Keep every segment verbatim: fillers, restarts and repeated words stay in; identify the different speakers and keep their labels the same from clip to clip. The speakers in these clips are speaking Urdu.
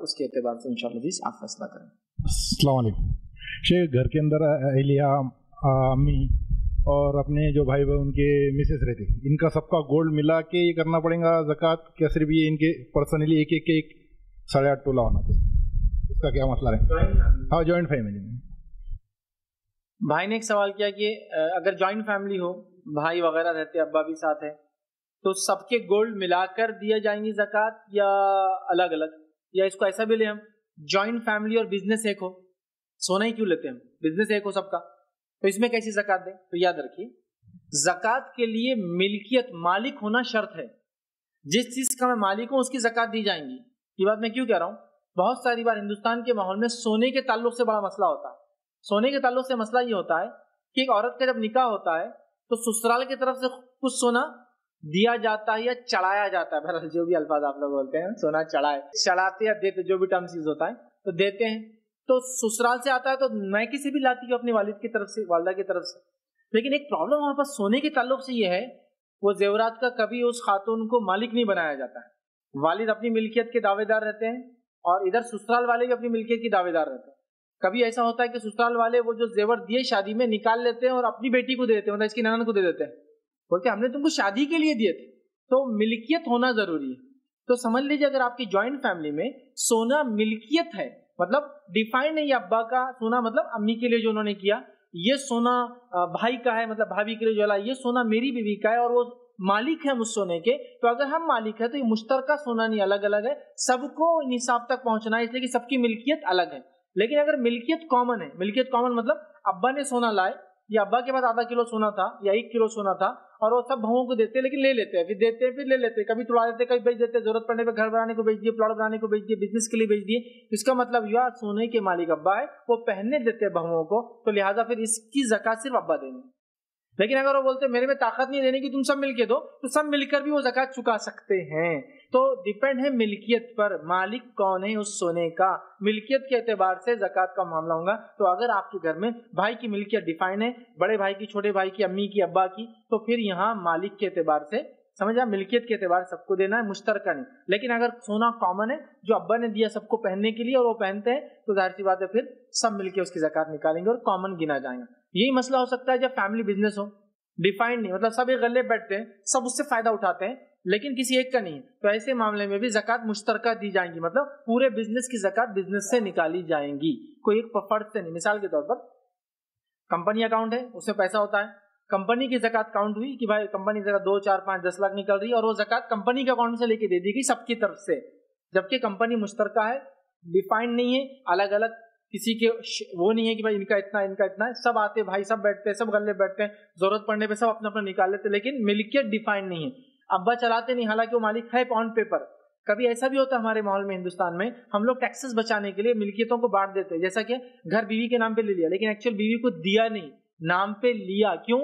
Speaker 1: اس کے اعتبار سے انشاءاللہ آپ فیصلہ کریں.
Speaker 2: السلام علیکم شیخ. گھر کے اندر اہلیہ امی اور اپنے جو بھائی بہن ان کے مسز رہتے, ان کا سب کا گولڈ ملا کے یہ کرنا پڑے گا زکوٰۃ, کیا صرف یہ ان کے پرسنلی ایک ایک ایک ساڑھے آٹھ تولہ ہونا چاہیے؟ اس کا کیا مسئلہ ہے؟ ہاں جوائنٹ فیملی میں.
Speaker 1: بھائی نے ایک سوال کیا کہ اگر جوائنٹ فیملی ہو, بھائی وغیرہ رہتے, ابا بھی ساتھ ہے, تو سب کے گولڈ ملا کر دیا جائیں گی زکوٰۃ یا الگ الگ, یا اس کو ایسا بھی لیں ہم جوائنٹ فیملی اور بزنس ایک ہو, سونا ہی کیوں لیتے ہیں, بزنس ایک ہو سب کا, تو اس میں کیسی زکوٰۃ دیں؟ تو یاد رکھیے زکوٰۃ کے لیے ملکیت, مالک ہونا شرط ہے. جس چیز کا میں مالک ہوں اس کی زکوٰۃ دی جائیں گی. یہ بات میں کیوں کہہ رہا ہوں, بہت ساری بار ہندوستان کے ماحول میں سونے کے تعلق سے بڑا مسئلہ ہوتا ہے. سونے کے تعلق سے مسئلہ یہ ہوتا ہے کہ ایک عورت کا جب نکاح ہوتا ہے تو سسرال کی طرف سے کچھ سونا دیا جاتا ہے یا چڑھایا جاتا ہے, بہرحال جو بھی الفاظ آپ لوگ بولتے ہیں, سونا چڑھائے, چڑھاتے یا دیتے, جو بھی ٹرم چیز ہوتا ہے تو دیتے ہیں. تو سسرال سے آتا ہے تو میں کسی بھی لاتی ہوں اپنی والد کی طرف سے, والدہ کی طرف سے. لیکن ایک پرابلم وہاں پر سونے کے تعلق سے یہ ہے, وہ زیورات کا کبھی اس خاتون کو مالک نہیں بنایا جاتا ہے. والد اپنی ملکیت کے دعوے دار رہتے ہیں اور ادھر سسرال والے بھی اپنی ملکیت کی دعوے دار رہتے ہیں. کبھی ایسا ہوتا ہے کہ سسرال والے وہ جو زیور دیے شادی میں نکال لیتے ہیں اور اپنی بیٹی کو دے دیتے ہیں, مطلب اس کی ننند کو دے دیتے ہیں, بولتے ہم نے تم کو شادی کے لیے دیے تھے. تو ملکیت ہونا ضروری ہے. تو سمجھ لیجیے اگر آپ کی جوائنٹ فیملی میں سونا ملکیت ہے, مطلب ڈیفائن ہے, یہ ابا کا سونا مطلب امی کے لیے جو انہوں نے کیا, یہ سونا بھائی کا ہے مطلب بھابھی کے لیے جو لا, یہ سونا میری بیوی کا ہے اور وہ مالک ہے اس سونے کے, تو اگر ہم مالک ہے تو یہ مشترکہ سونا نہیں, الگ الگ ہے, سب کو نصاب تک پہنچنا ہے, اس لیے کہ سب کی ملکیت الگ ہے. لیکن اگر ملکیت کامن ہے, ملکیت کامن مطلب ابا نے سونا لائے, یا ابا کے پاس آدھا کلو سونا تھا یا ایک کلو سونا تھا, اور وہ سب بہوؤں کو دیتے, لیکن لے لیتے ہیں, پھر دیتے ہیں, پھر لے لیتے ہیں, کبھی توڑا دیتے, کبھی بیچ دیتے, ضرورت پڑنے پہ گھر بنانے کو بیچ دیے, پلاٹ بنانے کو بیچ دیے, بزنس کے لیے بیچ دیے. اس کا مطلب یہ سونے کے مالک ابا ہے, وہ پہننے دیتے بہوؤں کو, تو لہٰذا پھر اس کی زکوٰۃ صرف ابا دیں گے. لیکن اگر وہ بولتے میرے میں طاقت نہیں دینے کی, تم سب مل کے دو, تو سب مل کر بھی وہ زکوٰۃ چکا سکتے ہیں. تو ڈیپینڈ ہے ملکیت پر, مالک کون ہے اس سونے کا, ملکیت کے اعتبار سے زکوٰۃ کا معاملہ ہوگا. تو اگر آپ کے گھر میں بھائی کی ملکیت ڈیفائن ہے, بڑے بھائی کی, چھوٹے بھائی کی, امی کی, ابا کی, تو پھر یہاں مالک کے اعتبار سے سمجھا, ملکیت کے اعتبار سب کو دینا ہے, مشترکہ نہیں. لیکن اگر سونا کامن ہے جو ابا نے دیا سب کو پہننے کے لیے اور وہ پہنتے ہیں, تو ظاہر سی بات ہے پھر سب مل کے اس کی زکوٰۃ نکالیں گے اور کامن گنا جائیں گا. یہی مسئلہ ہو سکتا ہے جب فیملی بزنس ہو, ڈیفائنڈ نہیں, مطلب سب ایک غلے بیٹھتے ہیں, سب اس سے فائدہ اٹھاتے ہیں, لیکن کسی ایک کا نہیں ہے, تو ایسے معاملے میں بھی زکوٰۃ مشترکہ دی جائیں گی, مطلب پورے بزنس کی زکوٰۃ بزنس سے نکالی جائیں گی, کوئی ایک فرد سے نہیں. مثال کے طور پر کمپنی اکاؤنٹ ہے, اس میں پیسہ ہوتا ہے, کمپنی کی زکوٰۃ کاؤنٹ ہوئی کہ بھائی کمپنی سے دو چار پانچ دس لاکھ نکل رہی ہے, اور وہ زکوٰۃ کمپنی کے اکاؤنٹ سے لے کے دے دی گئی سب کی طرف سے, جبکہ کمپنی مشترکہ ہے, ڈیفائنڈ نہیں ہے, الگ الگ کسی کے وہ نہیں ہے کہ بھائی ان کا اتنا ان کا اتنا ہے, سب آتے بھائی, سب بیٹھتے ہیں, سب غلے بیٹھتے ہیں, ضرورت پڑنے پہ سب اپنا اپنا نکال لیتے, لیکن ملکیت ڈیفائنڈ نہیں ہے, ابا چلاتے نہیں, حالانکہ وہ مالک ہے آن پیپر. کبھی ایسا بھی ہوتا ہے ہمارے ماحول میں, ہندوستان میں ہم لوگ ٹیکسز بچانے کے لیے ملکیتوں کو بانٹ دیتے ہیں, جیسا کہ گھر بیوی کے نام پہ لے لیا, لیکن ایکچوئل بیوی کو دیا نہیں, نام پہ لیا, کیوں؟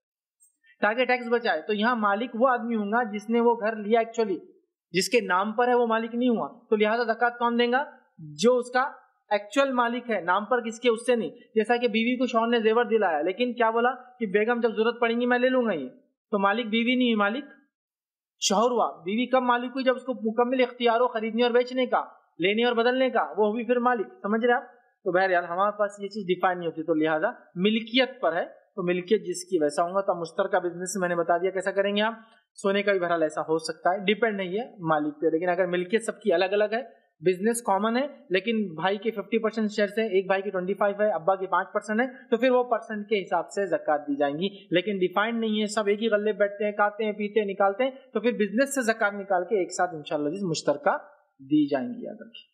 Speaker 1: تاکہ ٹیکس بچائے. تو یہاں مالک وہ آدمی ہوں گا جس نے وہ گھر لیا ایکچولی, جس کے نام پر ہے وہ مالک نہیں ہوا, تو لہٰذا زکوٰۃ کون دے گا؟ جو اس کا ایکچوئل مالک ہے, نام پر کس کے, اس سے نہیں. جیسا کہ بیوی کو شوہر نے زیور دلایا, لیکن کیا بولا کہ بیگم جب ضرورت پڑیں گی میں لے لوں گا, یہ تو مالک بیوی نہیں, مالک شوہر ہوا. بیوی کب مالک ہوئی؟ جب اس کو مکمل اختیار ہو خریدنے اور بیچنے کا, لینے اور بدلنے کا, وہ بھی پھر مالک. سمجھ رہے آپ؟ تو بہرحال ہمارے پاس یہ چیز ڈیفائن نہیں ہوتی, تو لہٰذا ملکیت پر ہے, تو ملکیت جس کی ویسا ہوگا. تو مشترکہ بزنس میں نے بتا دیا کیسا کریں گے آپ. سونے کا بھی بہرحال ایسا ہو سکتا ہے, ڈیپینڈ نہیں ہے مالک پہ. لیکن اگر ملکیت سب کی الگ الگ ہے, بزنس کامن ہے, لیکن بھائی کے ففٹی پرسینٹ شیئر سے ایک بھائی کی ٹوئنٹی فائیو ہے, ابا کے پانچ پرسینٹ ہے, تو پھر وہ پرسینٹ کے حساب سے زکوٰۃ دی جائیں گی. لیکن ڈیفائنڈ نہیں ہے, سب ایک ہی غلے بیٹھتے ہیں, کھاتے ہیں, پیتے ہیں, نکالتے ہیں, تو پھر بزنس سے زکوٰۃ نکال کے ایک ساتھ انشاءاللہ مشترکہ دی جائیں گی. یاد رکھیں.